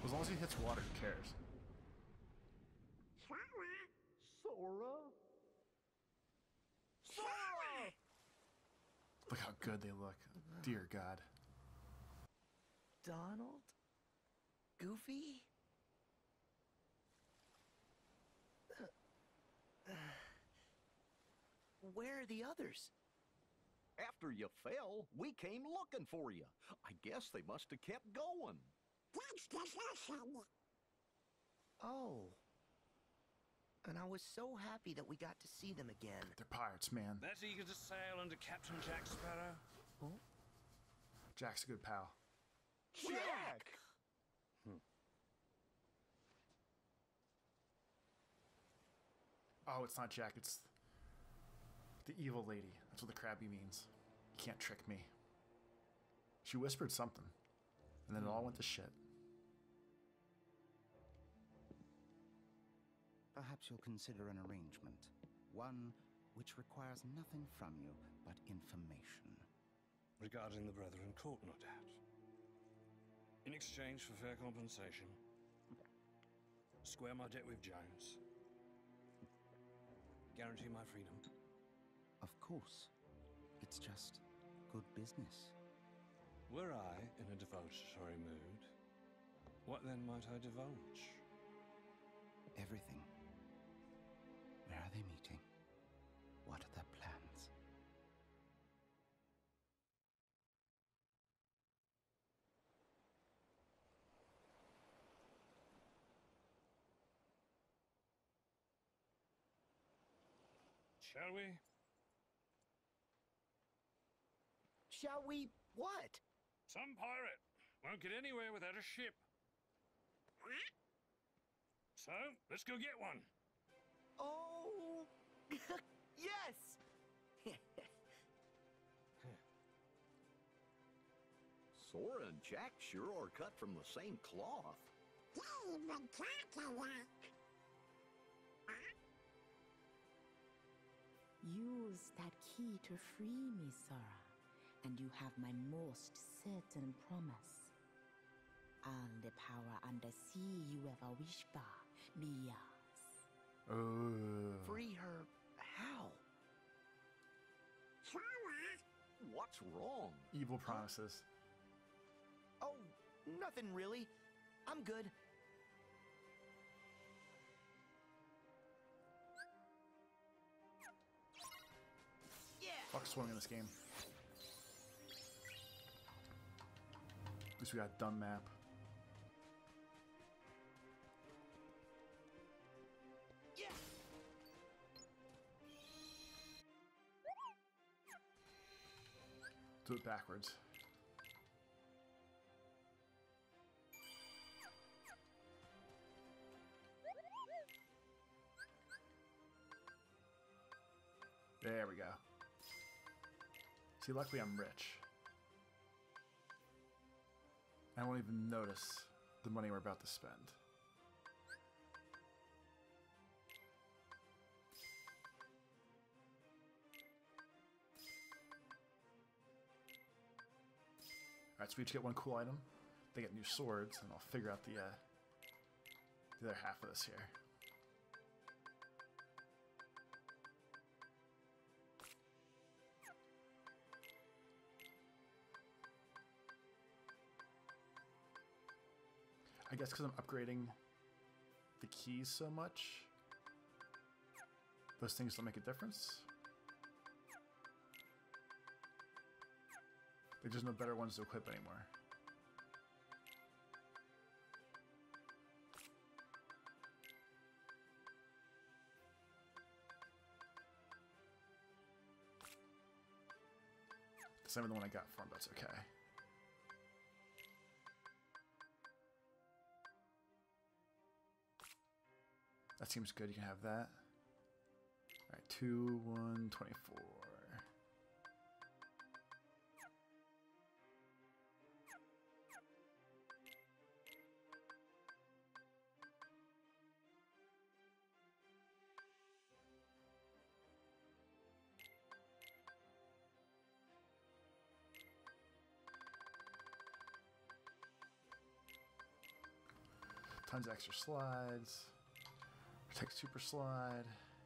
As long as he hits water, who cares? Sora? Sora! Look how good they look. Dear God. Donald? Goofy? Where are the others? After you fell, we came looking for you. I guess they must have kept going. That's desertion. Oh. And I was so happy that we got to see them again. They're pirates, man. That eager to sail under Captain Jack Sparrow? Oh? Jack's a good pal. Jack! Oh, it's not Jack, it's the evil lady. That's what the crabby means. You can't trick me. She whispered something, and then it all went to shit. Perhaps you'll consider an arrangement. One which requires nothing from you but information. Regarding the Brethren Court, no doubt. In exchange for fair compensation, square my debt with Jones. Guarantee my freedom. Of course. It's just good business. Were I in a divulgatory mood, what then might I divulge? Everything. Where are they meeting? What are their plans? Shall we? Shall we what? Some pirate won't get anywhere without a ship. So, let's go get one. Oh, yes! Sora and Jack sure are cut from the same cloth. They even talk alike. Use that key to free me, Sora, and you have my most certain promise. All the power undersea you ever wish for be yours. Oh. Free her how? Sora, What's wrong? Evil promises. Oh, nothing really. I'm good. Yeah! Fuck swimming in this game. At least we got dumb map. Yeah! Do it backwards. There we go. See, luckily I'm rich. I won't even notice the money we're about to spend. Alright, so we each get one cool item. They get new swords, and I'll figure out the other half of this here. I guess because I'm upgrading the keys so much, those things don't make a difference. There's just no better ones to equip anymore. The same with the one I got from, but it's okay. That seems good. You can have that. All right, 2, 1, 24. Tons of extra slides. Protect super slide.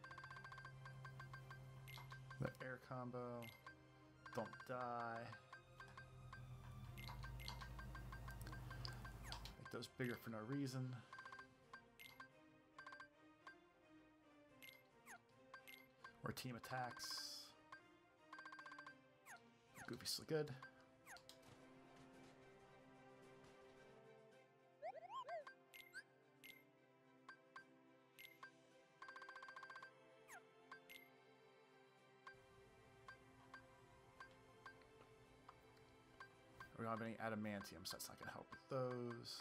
The air combo. Don't die. Make those bigger for no reason. Or team attacks. Goofy's still good. We don't have any adamantium, so that's not going to help with those.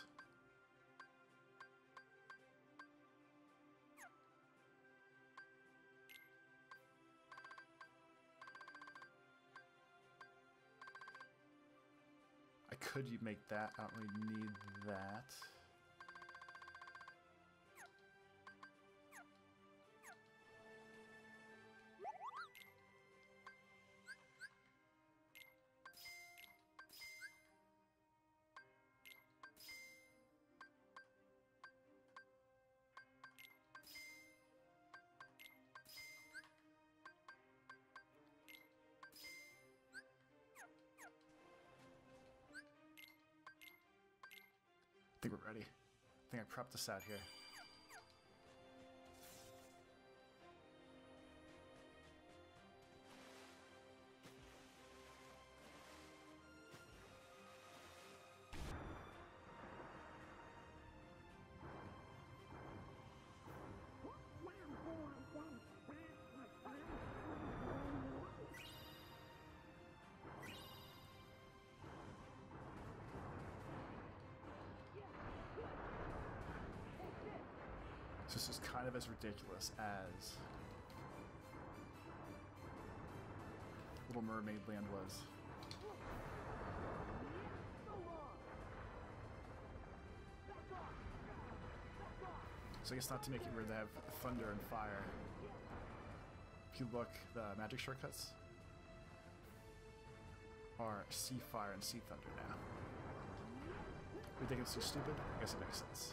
I could make that. I don't really need that. I think we're ready. I think I prepped this out here. This is kind of as ridiculous as Little Mermaid Land was. So I guess not to make it where they have thunder and fire. If you look, the magic shortcuts are sea fire and sea thunder now. We think it's too stupid? I guess it makes sense.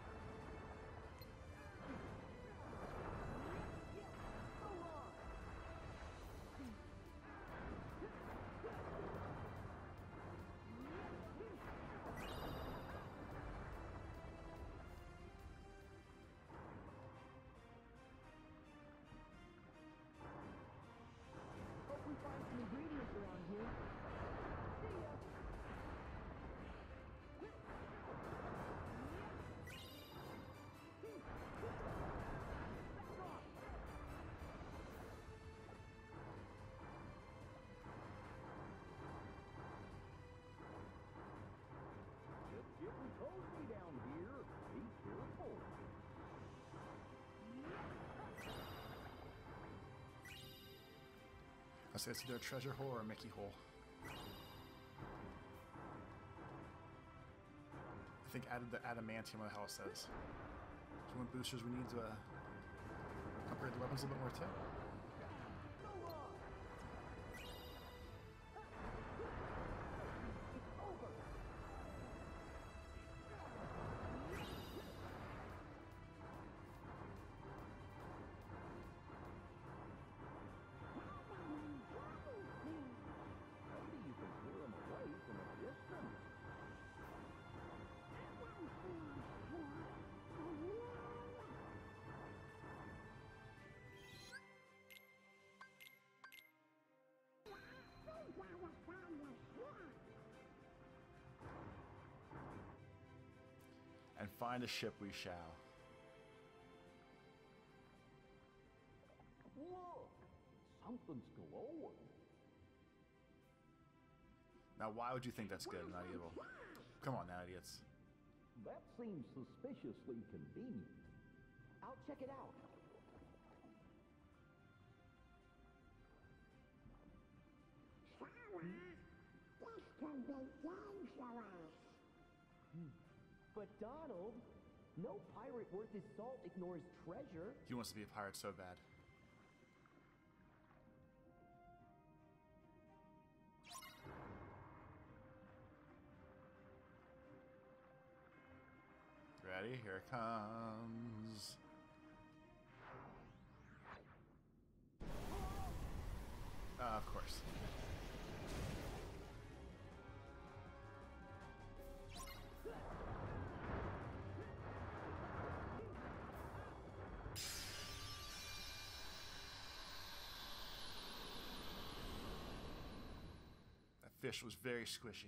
I say it's either a treasure hole or a Mickey hole. I think added the adamantium, what the hell it says. So when boosters we need to upgrade the weapons a little bit more too. And find a ship we shall. Look, something's glowing. Now, why would you think that's good and not evil? Come on now, idiots. That seems suspiciously convenient. I'll check it out. Sarah, this could be dangerous. But Donald, no pirate worth his salt ignores treasure. He wants to be a pirate so bad. Ready? Here it comes. Of course. That fish was very squishy.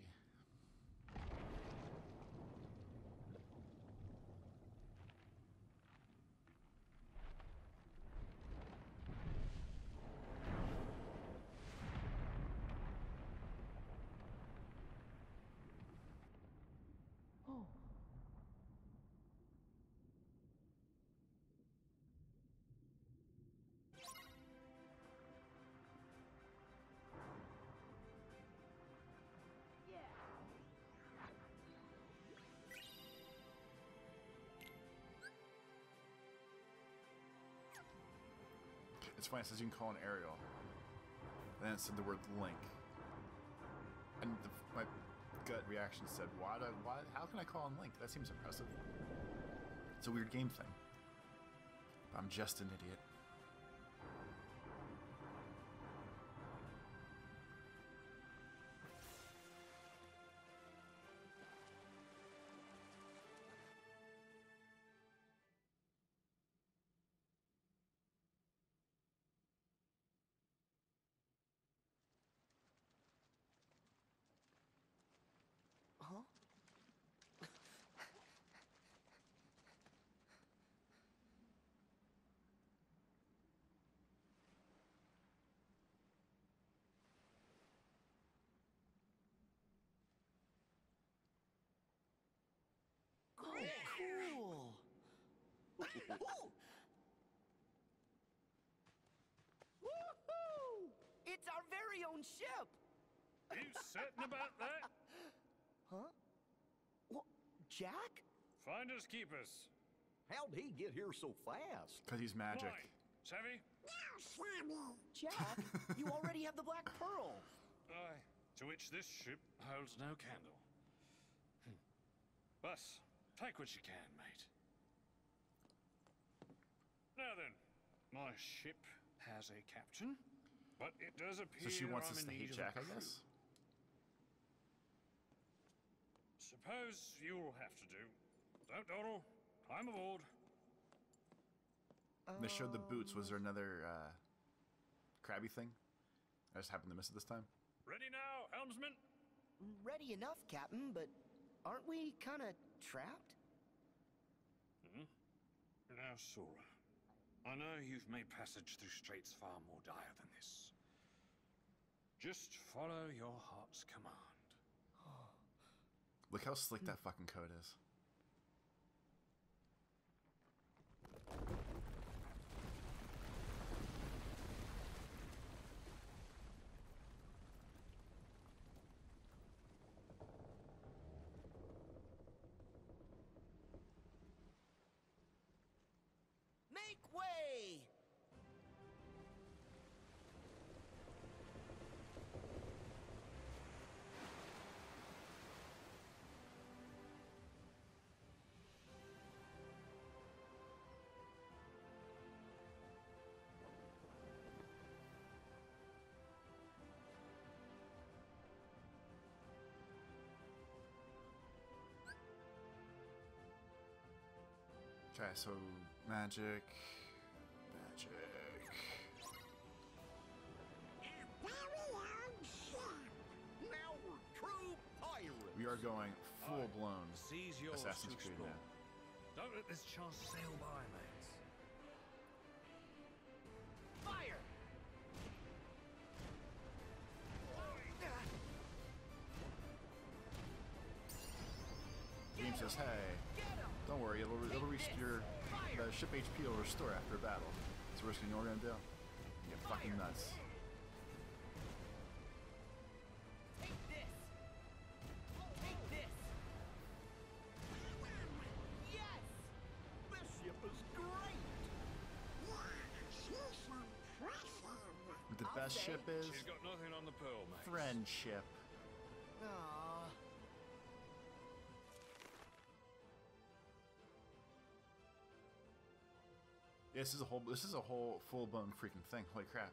It's funny, it says you can call an Ariel. And then it said the word Link. And my gut reaction said, how can I call him Link? That seems impressive. It's a weird game thing. But I'm just an idiot. Huh? Cool. Woohoo! It's our very own ship. You certain about that? Huh? What? Jack? Finders keepers. How'd he get here so fast? Because he's magic. Why? Savvy? Jack, you already have the Black Pearl. Aye. To which this ship holds no candle. But take what you can, mate. Now then, my ship has a captain, but it does appear So she wants I'm us in to need hate of a Jack, I crew. guess? Suppose you'll have to do. Don't dawdle. I'm aboard. They showed the boots. Was there another crabby thing? I just happened to miss it this time. Ready now, helmsman? Ready enough, Captain, but aren't we kind of trapped? Now, Sora, I know you've made passage through straits far more dire than this. Just follow your heart's command. Look how slick that fucking coat is. Make way! Okay, so magic. Now we're true pirates. We are going full blown Seize yours Assassin's to Creed explore. now. Don't let this chance sail by, mates. Fire! Game says, hey, don't worry, it'll reach your the ship HP will restore after a battle. So we're just gonna do. You get fucking nuts. Take this! Take this! Yes! This ship is great. But the best ship is She's got nothing on the pearl, mate. friendship. Aww. Yeah, this is a whole full-blown freaking thing. Holy crap.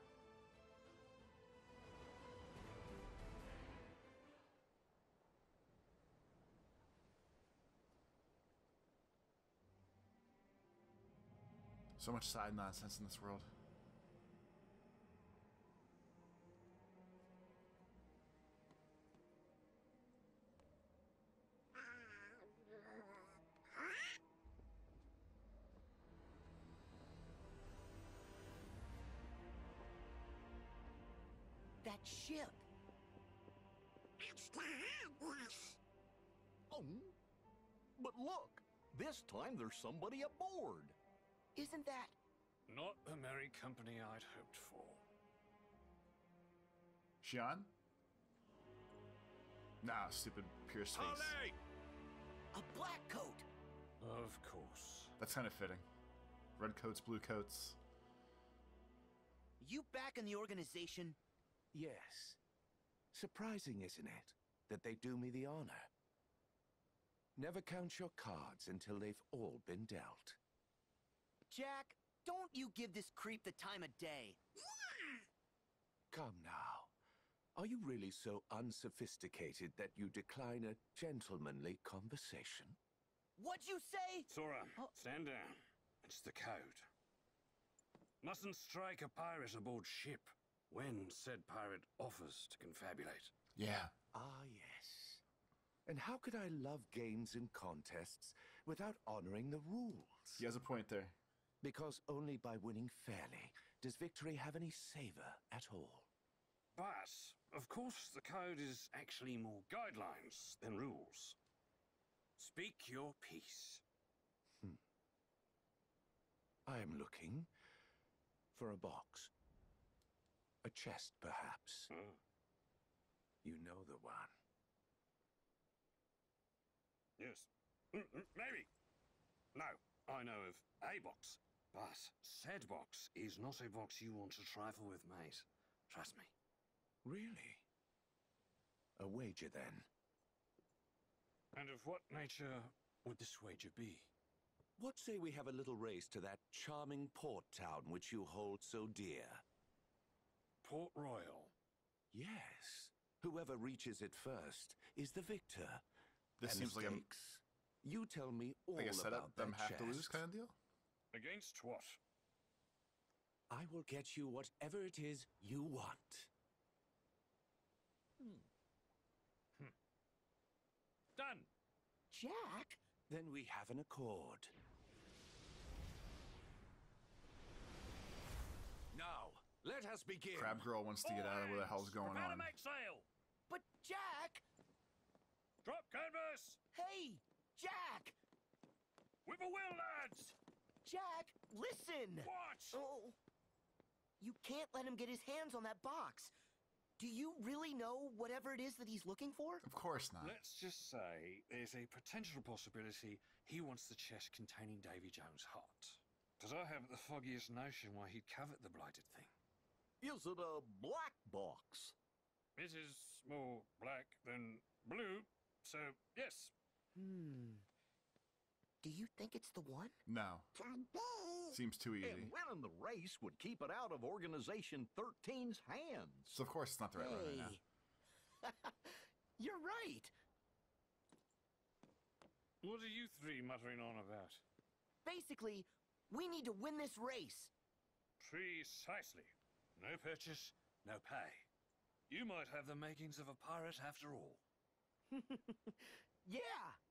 So much side nonsense in this world. That ship. It's the Heartless. Oh, but look, this time there's somebody aboard. Isn't that... Not the merry company I'd hoped for. Xian? Nah, stupid Pierce face. Harley! a black coat? Of course. That's kind of fitting. Red coats, blue coats. You back in the organization? Yes. Surprising, isn't it, that they do me the honor? Never count your cards until they've all been dealt. Jack, don't you give this creep the time of day. Come now. Are you really so unsophisticated that you decline a gentlemanly conversation? What'd you say? Sora, Oh. stand down. It's the code. Mustn't strike a pirate aboard ship when said pirate offers to confabulate. Yeah. Ah, yes. And how could I love games and contests without honoring the rules? He has a point there. Because only by winning fairly does victory have any savor at all. But, of course, the code is actually more guidelines than rules. Speak your piece. I am looking for a box. A chest, perhaps. Hmm. You know the one. Yes. Maybe. No, I know of a box. But said box is not a box you want to trifle with, mate. Trust me. Really? A wager, then. And of what nature would this wager be? What say we have a little race to that charming port town which you hold so dear? Port Royal. Yes. Whoever reaches it first is the victor. This And seems like a, stakes? You tell me all like a setup. about Them that have to lose chest. kind of deal. Against what? I will get you whatever it is you want. Done. Jack? Then we have an accord. Now, let us begin. Crab Girl wants to get out of where the hell's going Prepare on. to make sail. But Jack! Drop canvas. Hey! Jack! With a will, lads. Jack, listen! What? Oh. You can't let him get his hands on that box. Do you really know whatever it is that he's looking for? Of course not. Let's just say there's a potential possibility he wants the chest containing Davy Jones' heart. Does I have the foggiest notion why he'd covet the blighted thing? Is it a black box? It is more black than blue, so yes. Do you think it's the one? No. Today, Seems too easy. And winning the race would keep it out of Organization 13's hands. So of course it's not the right one right now. You're right. What are you three muttering on about? Basically, we need to win this race. Precisely. No purchase, no pay. You might have the makings of a pirate after all. Yeah,